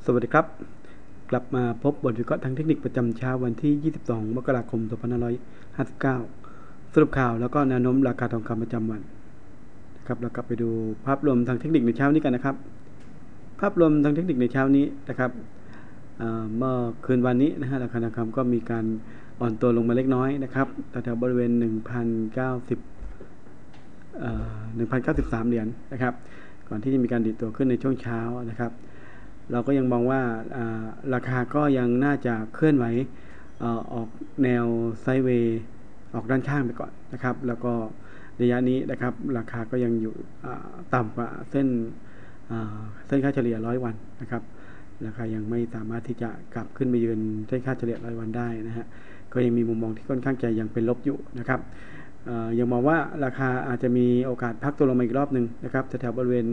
สวัสดีครับกลับมาพบบทวิเคราะห์ทางเทคนิคประจำเช้าวันที่ 22 มกราคม 2559 สรุปข่าวแล้วก็แนวโน้มราคาทองคำประจำวันนะครับเรากลับไปดูภาพรวมทางเทคนิคในเช้านี้กันนะครับภาพรวมทางเทคนิคในเช้านี้นะครับเมื่อคืนวันนี้นะฮะราคาทองคำก็มีการอ่อนตัวลงมาเล็กน้อยนะครับแถวบริเวณ 1,093 เหรียญนะครับก่อนที่จะมีการดีดตัวขึ้นในช่วงเช้านะครับเราก็ยังมองว่าราคาก็ยังน่าจะเคลื่อนไหวออกแนวไซด์เวย์ออกด้านข้างไปก่อนนะครับแล้วก็ระยะนี้นะครับราคาก็ยังอยู่ต่ำกว่าเส้นค่าเฉลี่ย100 วันนะครับราคายังไม่สามารถที่จะกลับขึ้นไปยืนเส้นค่าเฉลี่ย100 วันได้นะฮะก็ยังมีมุมมองที่ค่อนข้างจะยังเป็นลบอยู่นะครับยังมองว่าราคาอาจจะมีโอกาสพักตัวลงมาอีกรอบหนึ่งนะครับแถวบริเวณ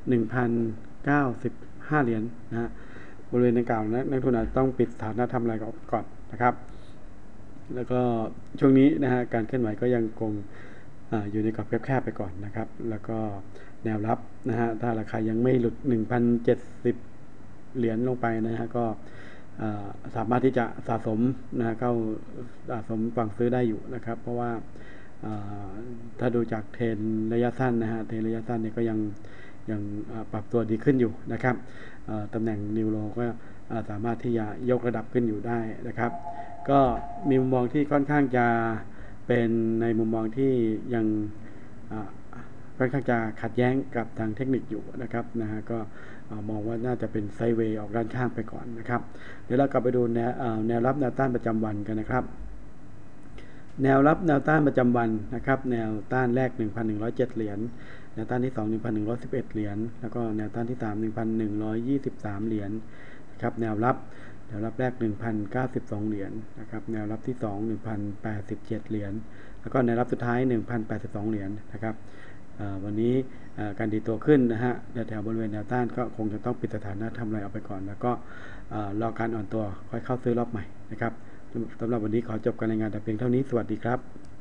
1,095 เหรียญนะฮะบริเวณดังกล่าวนักทุนอาจต้องปิดสถานะทำอะไรก่อนนะครับแล้วก็ช่วงนี้นะฮะการเคลื่อนไหวก็ยังคงอยู่ในกรอบแคบๆไปก่อนนะครับแล้วก็แนวรับนะฮะถ้าราคายังไม่หลุด 1,070 เหรียญลงไปนะฮะก็สามารถที่จะสะสมนะฮะเข้าสะสมฝั่งซื้อได้อยู่นะครับเพราะว่าถ้าดูจากเทรนระยะสั้นนะฮะเทรนระยะสั้นเนี่ยก็ยังปรับตัวดีขึ้นอยู่นะครับตำแหน่งนิวโรก็สามารถที่จะยกระดับขึ้นอยู่ได้นะครับก็มีมุมมองที่ค่อนข้างจะเป็นในมุมมองที่ยังค่อนข้างจะขัดแย้งกับทางเทคนิคอยู่นะครับนะฮะก็มองว่าน่าจะเป็นไซด์เวย์ออกด้านข้างไปก่อนนะครับเดี๋ยวเรากลับไปดูแนวรับแนวต้านประจำวันกันนะครับแนวรับแนวต้านประจำวันนะครับแนวต้านแรก 1,107 เหรียญแนวต้านที่2 1,111 เหรียญแล้วก็แนวต้านที่3 1,123 เหรียญนะครับแนวรับแรก 1,092 เหรียญนะครับแนวรับที่2 1,087 เหรียญแล้วก็แนวรับสุดท้าย 1,082 เหรียญนะครับวันนี้การดีตัวขึ้นนะฮะแถวบริเวณแนวต้านก็คงจะต้องปิดสถานะทำอะไรออกไปก่อนแล้วก็รอการอ่อนตัวค่อยเข้าซื้อรอบใหม่นะครับสำหรับวันนี้ขอจบการรายงานแต่เพียงเท่านี้สวัสดีครับ